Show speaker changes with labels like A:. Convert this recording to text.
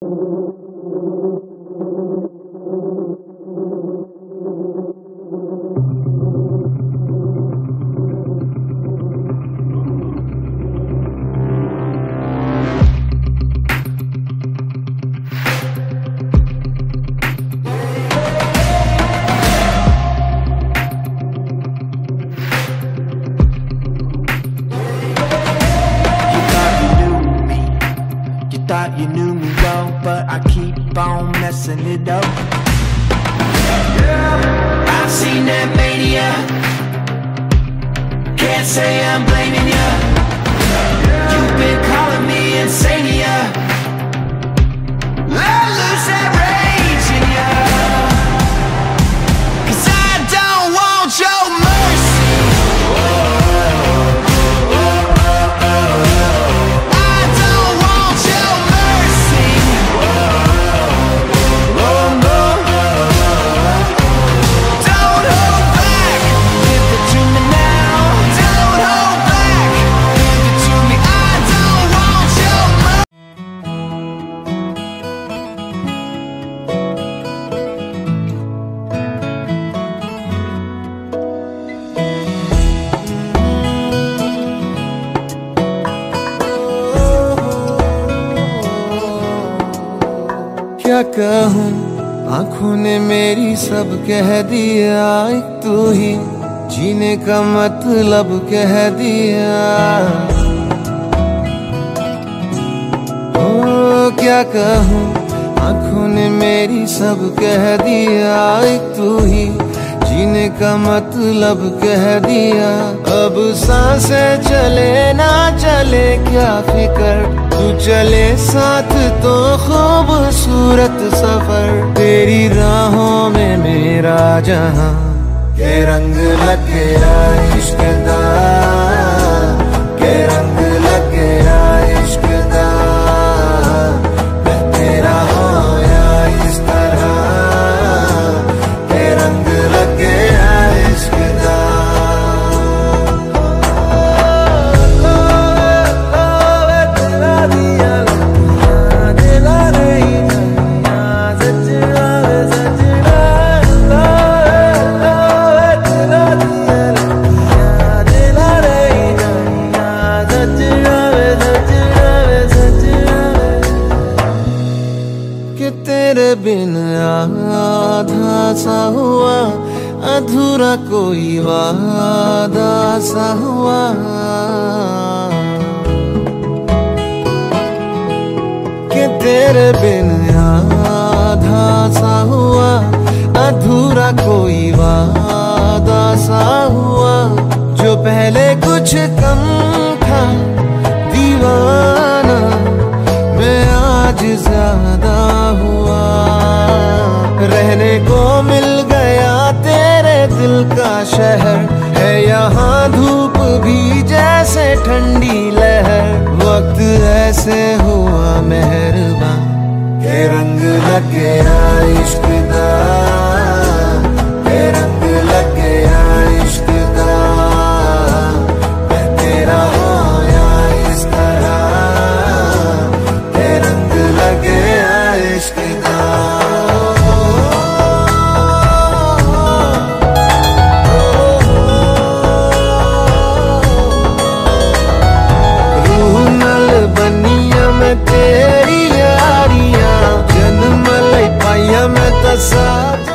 A: Thought you knew me well, but I keep on messing it up. I've seen that mania. Can't say I'm blaming you. You've been calling me insania. Let loose that rage in you, 'cause I don't want your mercy.
B: क्या कहूँ, आँखों ने मेरी सब कह दिया। एक तू ही जीने का मतलब कह दिया। ओ क्या कहूँ, आँखों ने मेरी सब कह दिया। एक तू ही जीने का मतलब कह दिया। अब सांसें चले ना चले क्या फिकर, तू चले साथ तो खूबसूरत सफर। तेरी राहों में मेरा जहां के रंग लग गया इश्क दा, के रंग लग गया इश्क दा। मैं तेरा होया इस तरह, के रंग लग गया इश्क दा। तेरे बिन आधा सा हुआ, अधूरा कोई वादा सा हुआ। कि तेरे बिन आधा सा हुआ, अधूरा कोई वादा सा हुआ। जो पहले कुछ कम था दीवाना, मैं आज ज्यादा हुआ। रहने को मिल गया तेरे दिल का शहर, है यहाँ धूप भी जैसे ठंडी लहर। वक्त ऐसे हुआ मेहरबान, के रंग लग गया इश्क दा, के रंग लग गया इश्क दा। मैं तेरा होया इस तरह, के रंग लग गया इश्क दा। रूह नाल बनिया मैं तेरी यारियां, जन्म लई पाइया मैं तो साथ।